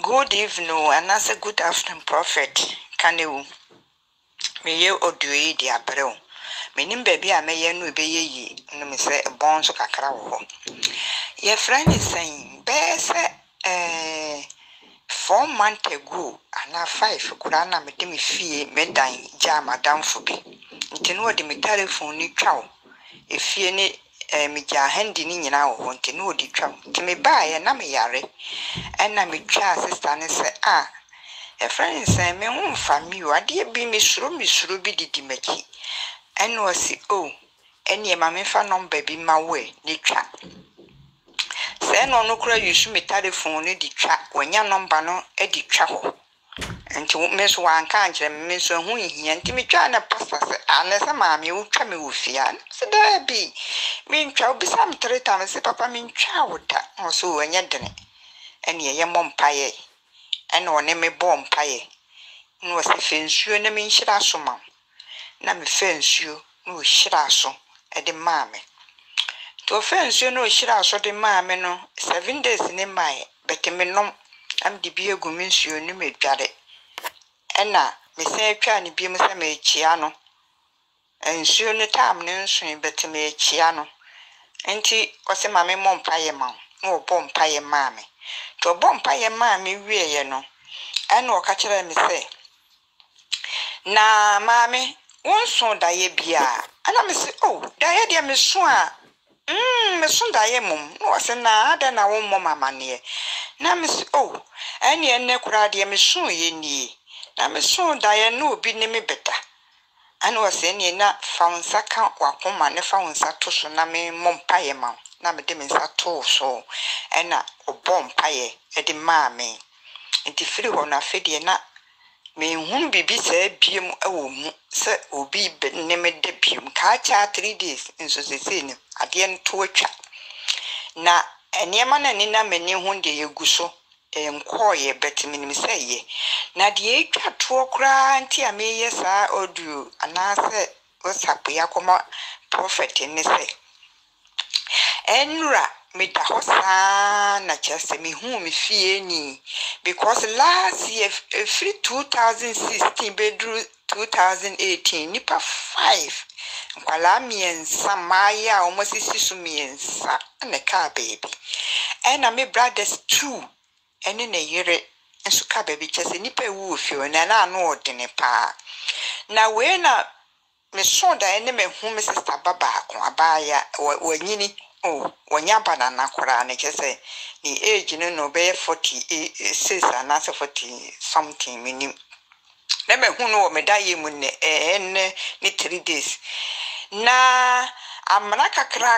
Good evening, and that's a good afternoon, Prophet. Can you? Me ye odui di abreu. Menim baby a me ye no be ye no me say bon so kakra wo. Your friend is saying, be say 4 months ago, and 5 kura na me de me fie me dan ja madam fo bi. Nti no de me telephone ni twaw. E fie ni me ja handi ni nyina wo nti no di twaw. Nti me ba ye na me yare. Na me twa sister ne say a friend say me hu fami o ade bi me suro bi didi maki. And was oh any mammy fa number be my way, ni chat. Say no cry you should me telephone di chat when your number no edi travel. And to miss one can't miss a who he and Timmy China pastor unless a mammy will try me with yan. So there be mean chow be some 3 times say papa mean chow or so when you're done it. And ye your mom pie and no name me bomb pie. No was a fence you and mean shit as so mum. Na me fence you. No shiraso e de maame to offense you no shiraso de maame no 7 days ni mai bete me nom am de bi egu me nsuo ni me dware ena me se atwa ni bi me se me chia no nsuo ni tam ne nsuo bete me chia no enti o se maame mompa ye ma no bompa ye maame to bompa ye maame wie ye no ena o ka kire me se na maame one son daye bia ana me say oh daye dia me so a me so daye mum no say na ada na wo mom amane na me say oh ene enne kura dia me so ye ni na me so daye no obi ni me beta ana wo say ene na faunsa ka wakoma ne faunsa to so na me mom paye ma na me de me nsa to so ena obom paye e de ma me enti firi ho na fedie na me hun bibi se biem awo mu se obi ne me de biem ka cha 3 days nso se ni ade nto atwa na enema na ni na meni hun de yeguso enkoye betimi ni se ye na de atwa to kra nti a me ye sa audio anase WhatsApp yakoma prophet ni se enra me da hosa na chese me hu me fie ni because last year free 2016 bedru 2018 nipa 5 nkwala miensa maya almost sisu miensa na ka baby and me brothers 2 ene na yere enso ka baby chese nipa wu fie na no odene pa na we na me sonda ene me hu me sister baba ko abaya wanyini oh wanya banana kora ne kese ni age no be 46 and 40 something minim na me hu no me daye mu ne ni 3 days na amana kakra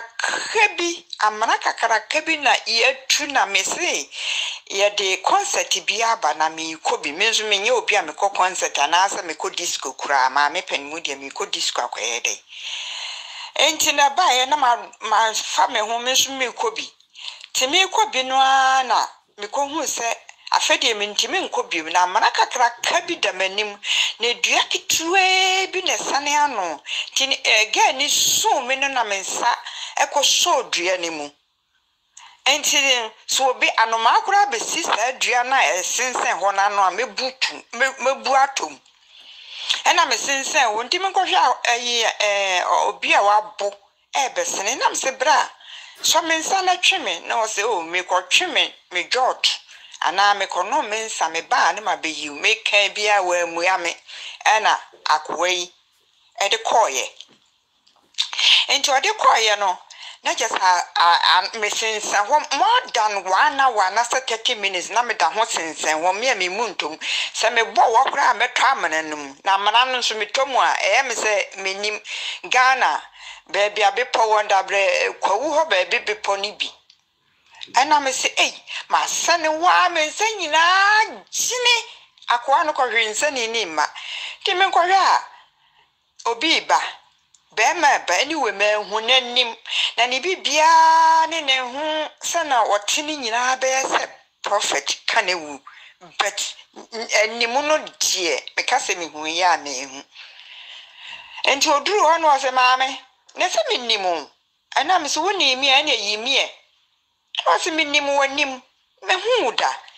kabi na yetu na me say ye de concert bia ba na me ko bi me nso me nye obi a me ko concert anasa me ko disco kura ma me pen mu de me ko disco akoyede enti na ba ye na ma fa me ho me nso me ko bi ti me ko bi no na me ko hu se afede me ntimi nko bi na amana kakra kabi da manim na dua kitwe bi na sane ano ti ga ni so me no na me nsa eko so dua ni mu enti so bi anoma akura be sister dua na esensen ho na no a mebu atom ena me sensen wo ntimi nko hwa obi a wabo besene na me se bra so me nsa na tweme na wo se o me ko tweme me George ana me kono me nsa me ba ne ma be yi me kan bia wa mu ya me ena akwai e de koye enti o de koye no na just me sensa more than 1 hour na 30 minutes na me da ho sensen wo me muntum se me bo wo kra me twa mananum na mananu so me tomu a me se menim Ghana baby abepo wonder bre kwawu ho baby bepo ni bi ana me se ma sane wa me se nyina gine akwa no ko hwense ni ma ti me ko hwa obi ba be ma ba ni we ma hu nanim na ni bibia ne hu sana wotini nyina be se prophet kanewu but animu no die me ka se me hu ya me hu enti oduru ho no se maame ne se me nimu ana me se woni mi ana yi mi e o se me nimu wanim me hu da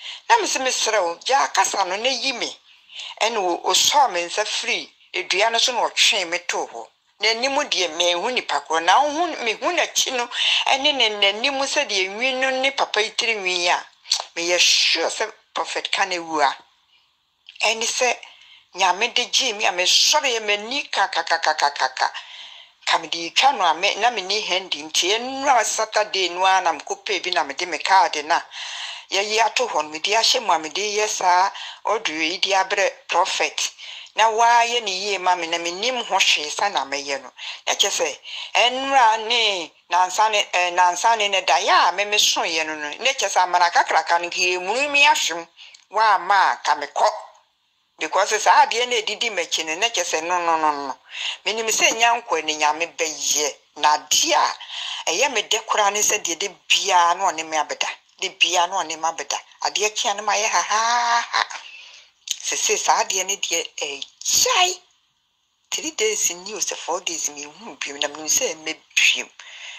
na mesere wo ja kasa no na yi me ene o so me nsa free edua no so no twen me to ho na nimu de me hu ni pakro na hu me hu na chi no ene ne nimu se de enwi no ni papa itiri nwi ya me ye sure se prophet kanewua ene se nyame de ji me ame sore ye mani kaka kamedi twa no ame na me ni handi nti enwa Saturday no ana mkope bi na me de me card na ye yi ato hon me de ahye mu ame de yesa odu yi di abre prophet na wa ye ni ye ma me na me nim ho hwe sa na me ye no ya che se enra ni nansane ne da ya me so ye no no ne che sa mara kakraka no ki mu mi ahwem wa ma ka me ko because sa ade na edidi machi ne che se no me ni se nyankwa ni nyame beye na dia eye me de kura ne se de bia no ne me abeda de bia no ne ma beda ade kia ne ma ye ha se sa ade ne de chai 3 days in news 4 days me hu bi na me se me biem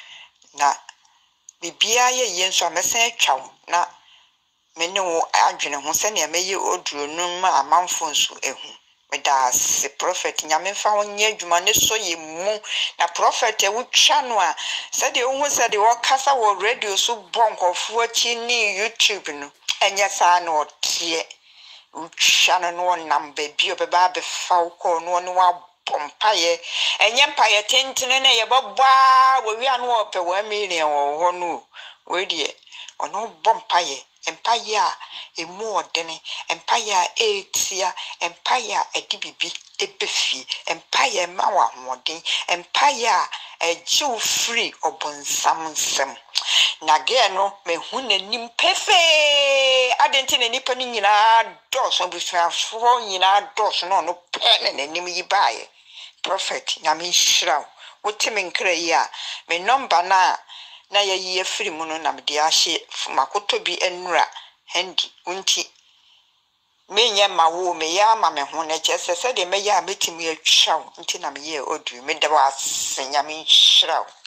na bibia ye yenso amesen twa na me ne wo adwene ho se ne me ye oduro no ma amanfo nso ehu me da se prophet nyame fa ho nya adwuma ne so ye mu na prophet e wo twa no a se de wo se de wo kasa wo radio so bonkofo achi ni YouTube no enya sa na otie wo twa no number bi obeba be fa wo ko no wa pompaye enye mpaye tentene na ye bobwa wo wi anu ope 1 million wo ho no we die ono bompaye empire emu odene empire etia empire edibibi ebefi empire mawa hoden empire ejiu free obonsam nsem na ge no mehu nanim pefe adenti na nipa ni nyina dos obusuafo nyina dos no pe na nanim yi baaye prophet nyame hiraw wotime nkra yi a me number na ye free mu no na me de ahye makoto bi enura handi unti me nya mawo me ya ma me ho na chese se de me ya metimi atwaw nti na me ye odu me de wa senya me hiraw